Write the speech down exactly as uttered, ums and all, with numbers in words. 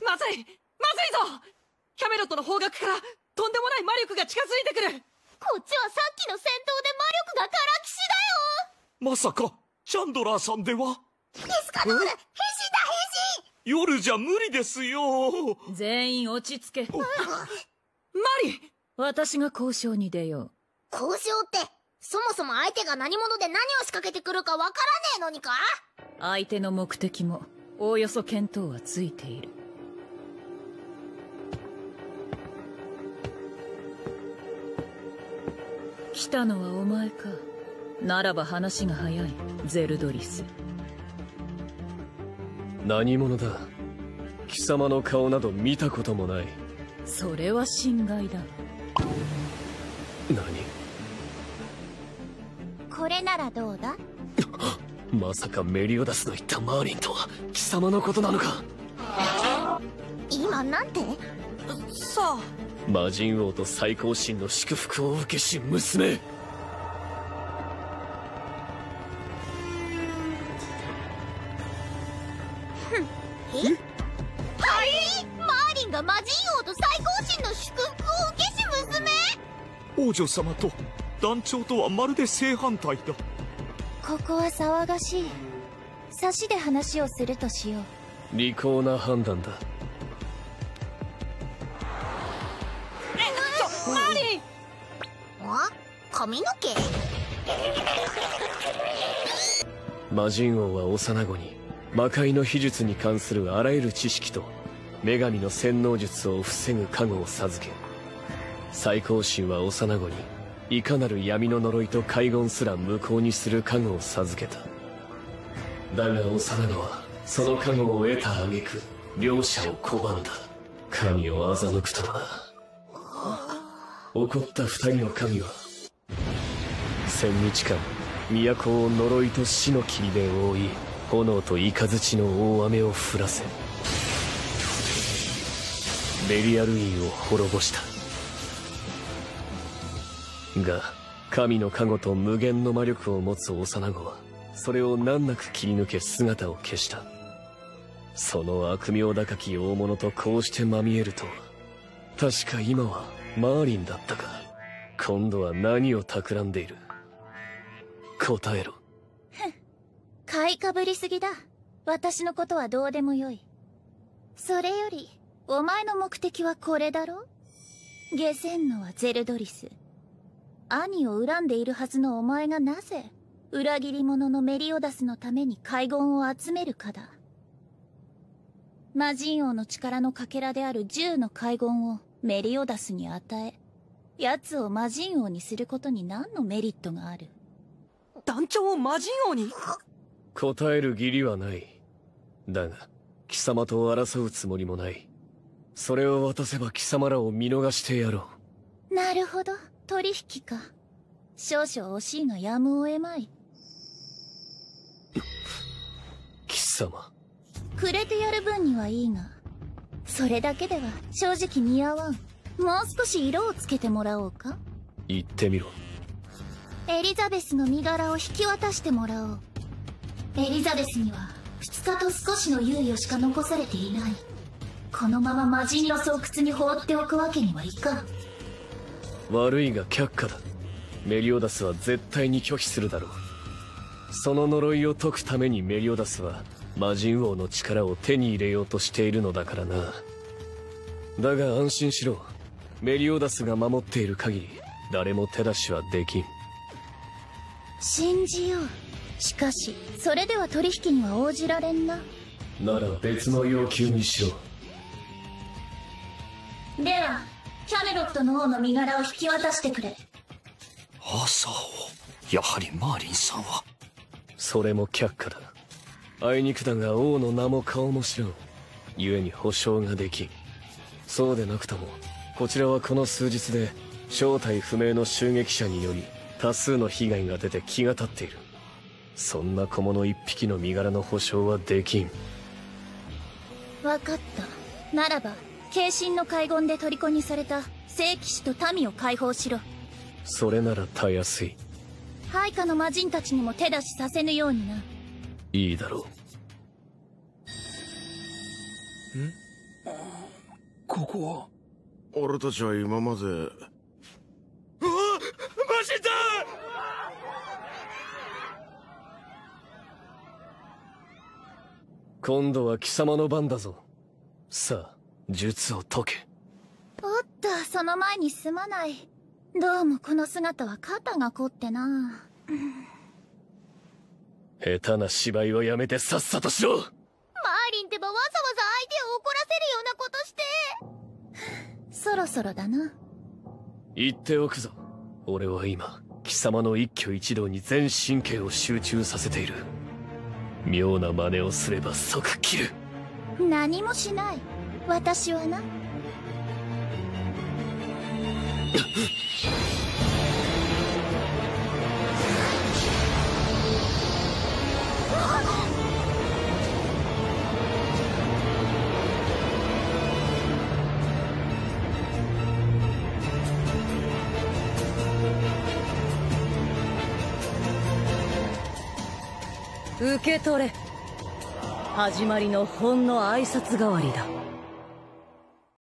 まずいまずいぞ。キャメロットの方角からとんでもない魔力が近づいてくる。 こっちはさっきの戦闘で魔力がからきしだよ。 まさかチャンドラーさんでは。 エスカドール変身だ変身。 夜じゃ無理ですよ。 全員落ち着け。 マリ、 私が交渉に出よう。 交渉ってそもそも相手が何者で何を仕掛けてくるかわからねえのにか。 相手の目的もおおよそ見当はついている。来たのはお前か。ならば話が早い、ゼルドリス。 何者だ。貴様の顔など見たこともない。 それは心外だ。 何。 これならどうだ。 まさかメリオダスの言ったマーリンとは貴様のことなのか。 今なんて。 さあ魔人王と最高神の祝福を受けし娘。 えはい、マーリンが魔人王と最高神の祝福を受けし娘。 王女様と団長とはまるで正反対だ。 ここは騒がしい。差しで話をするとしよう。 利口な判断だ。 マリン。 あ、髪の毛。 魔人王は幼子に魔界の秘術に関するあらゆる知識と女神の洗脳術を防ぐ加護を授け、最高神は幼子にいかなる闇の呪いと海言すら無効にする加護を授けた。だが幼子はその加護を得た挙句両者を拒んだ。神を欺くとは。怒った二人の神は千日間都を呪いと死の霧で覆い、炎と雷の大雨を降らせベリアル院を滅ぼした。が神の加護と無限の魔力を持つ幼子はそれを難なく切り抜け姿を消した。その悪名高き大物とこうしてまみえるとは。確か今はマーリンだったか。今度は何を企んでいる。答えろ。 ふん、買いかぶりすぎだ。私のことはどうでもよい。それよりお前の目的はこれだろ。下せんのはゼルドリス。兄を恨んでいるはずのお前がなぜ裏切り者のメリオダスのために海言を集めるかだ。魔人王の力のかけらである十の海言をメリオダスに与え、奴を魔人王にすることに何のメリットがある。 団長を魔人王に。 答える義理はない。だが貴様と争うつもりもない。それを渡せば貴様らを見逃してやろう。なるほど、取引か。少々惜しいがやむを得まい。 貴様。 くれてやる分にはいいが、それだけでは正直似合わん。もう少し色をつけてもらおうか。 言ってみろ。 エリザベスの身柄を引き渡してもらおう。エリザベスにはふつかと少しの猶予しか残されていない。このまま魔人の巣窟に放っておくわけにはいかん。 悪いが却下だ。メリオダスは絶対に拒否するだろう。その呪いを解くためにメリオダスは魔人王の力を手に入れようとしているのだからな。だが安心しろ。メリオダスが守っている限り誰も手出しはできん。 信じよう。しかしそれでは取引には応じられんな。 なら別の要求にしろ。 ではキャメロットの王の身柄を引き渡してくれ。 朝をやはりマーリンさんは。 それも却下だ。あいにくだが王の名も顔も知らん。故に保証ができん。そうでなくともこちらはこの数日で正体不明の襲撃者により多数の被害が出て気が立っている。そんな小物一匹の身柄の保証はできん。 分かった。ならば慶神の海言で虜にされた聖騎士と民を解放しろ。 それならたやすい。 配下の魔人たちにも手出しさせぬようにな。 いいだろう。 んここは。 俺たちは今まで。うわ！ マシンだ！ 今度は貴様の番だぞ。さあ、術を解け。 おっと、その前にすまない。どうもこの姿は肩が凝ってな。 下手な芝居をやめてさっさとしろ。 マーリンってばわざわざ相手を怒らせるようなことして。そろそろだな。 言っておくぞ。俺は今、貴様の一挙一動に全神経を集中させている。妙な真似をすれば即切る。 何もしない。私はな。 受け取れ。始まりのほんの挨拶代わりだ。